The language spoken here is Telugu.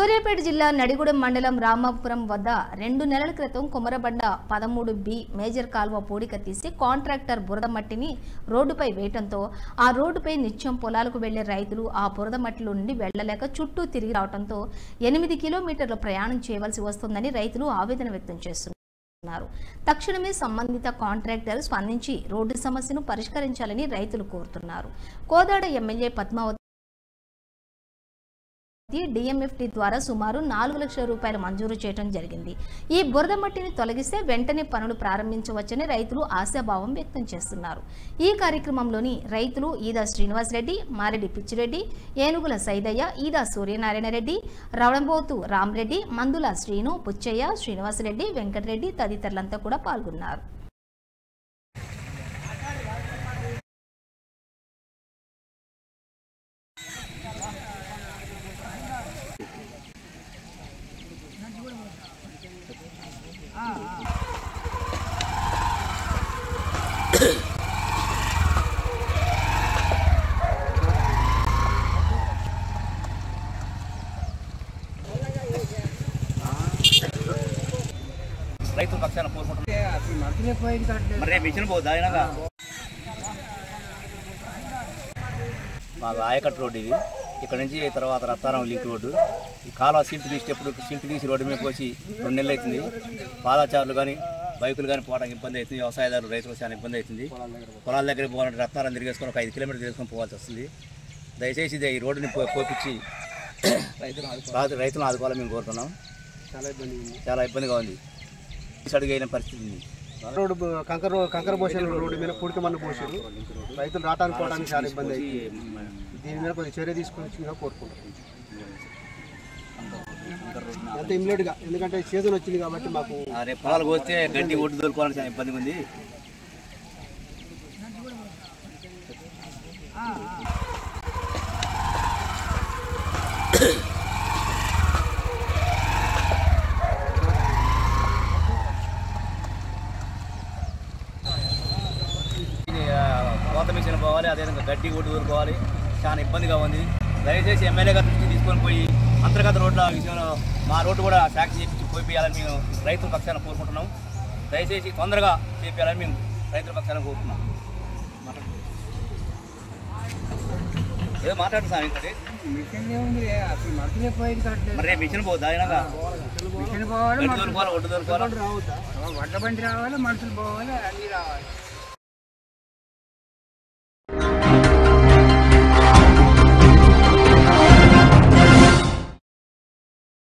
సూర్యాపేట జిల్లా నడిగూడెం మండలం రామాపురం వద్ద 2 నెలల క్రితం కుమరబండ 13B మేజర్ కాల్వ పూడిక తీసి కాంట్రాక్టర్ బురద మట్టిని రోడ్డుపై వేయడంతో ఆ రోడ్డుపై నిత్యం పొలాలకు వెళ్లే రైతులు ఆ బురద మట్టిలో నుండి వెళ్లలేక చుట్టూ తిరిగి రావడంతో 8 కిలోమీటర్ల ప్రయాణం చేయవలసి వస్తుందని రైతులు ఆవేదన వ్యక్తం చేస్తున్నారు. తక్షణమే సంబంధిత కాంట్రాక్టర్ స్పందించి రోడ్డు సమస్యను పరిష్కరించాలని రైతులు కోరుతున్నారు. కోదాడ ఎమ్మెల్యే పద్మావతి డిఎంఎఫ్టీ ద్వారా సుమారు 4 లక్షల రూపాయలు మంజూరు చేయడం జరిగింది. ఈ బురద మట్టిని తొలగిస్తే వెంటనే పనులు ప్రారంభించవచ్చని రైతులు ఆశాభావం వ్యక్తం చేస్తున్నారు. ఈ కార్యక్రమంలోని రైతులు ఈదా శ్రీనివాసరెడ్డి, మారెడ్డి పిచ్చిరెడ్డి, ఏనుగుల సైదయ్య, ఈదా సూర్యనారాయణ రెడ్డి, రవణబోతు రామరెడ్డి, మందుల శ్రీను, పుచ్చయ్య, శ్రీనివాసరెడ్డి, వెంకటరెడ్డి తదితరులంతా కూడా పాల్గొన్నారు. రైతు పక్షాన మరి మిషన్ పోద్దా మాకు ఆయకట్టు రోడ్డు ఇది. ఇక్కడ నుంచి తర్వాత రత్తారం లింక్ రోడ్డు. ఈ కాలువ సిల్ట్ తీసి రోడ్డు మీద పోసి 2 నెలలు అవుతుంది. పాదాచారులు కానీ బైకులు కానీ పోవడానికి ఇబ్బంది అవుతుంది. వ్యవసాయదారులు రైతులకు చాలా ఇబ్బంది అవుతుంది. పొలాల దగ్గర పోవాలంటే రత్నారం తిరిగేసుకొని ఒక 5 కిలోమీటర్లు తీసుకొని పోవాల్సి వస్తుంది. దయచేసి ఈ రోడ్డుని పోపించి రైతులను ఆదుకోవాలని మేము కోరుతున్నాం. చాలా ఇబ్బందిగా ఉంది. అడుగు అయిన పరిస్థితి ఉంది. రోడ్డు కంకర పోసారు, రోడ్డు మీద పూడిక మన్ను పోసారు. రైతులు రావడానికి పోవడానికి చాలా ఇబ్బంది అయింది. దీని మీద కొంచెం చర్య తీసుకొని కోరుకుంటాం అంత ఇమ్మీడియట్గా, ఎందుకంటే సీజన్ వచ్చింది కాబట్టి మాకు రేపు పొలాలకు వస్తే గడ్డి ఒడ్డు దొరుకుకోవాలని చాలా ఇబ్బందిగా ఉంది. కోత మిషన్ పోవాలి, అదేవిధంగా గడ్డి ఒడ్డు దొరుకుకోవాలి. చాలా ఇబ్బందిగా ఉంది. దయచేసి ఎమ్మెల్యే గారి దృష్టి తీసుకొని పోయి అంతర్గత రోడ్ల విషయంలో మా రోడ్డు కూడా ఫ్యాక్టరీ చేపించి పోయిపోయాలని మేము రైతుల పక్షాన కోరుకుంటున్నాం. దయచేసి తొందరగా చేపించాలని మేము రైతుల పక్షాన కోరుకుంటున్నాం. ఏదో మాట్లాడు సార్. ఇంకోటి మరి రేపు మిషన్ పోద్దా మిషన్ పోవాలి, ఒడ్డు దొరుకోవాలి, వడ్ల బండి రావాలి, మనుషులు పోవాలి, అన్నీ రావాలి.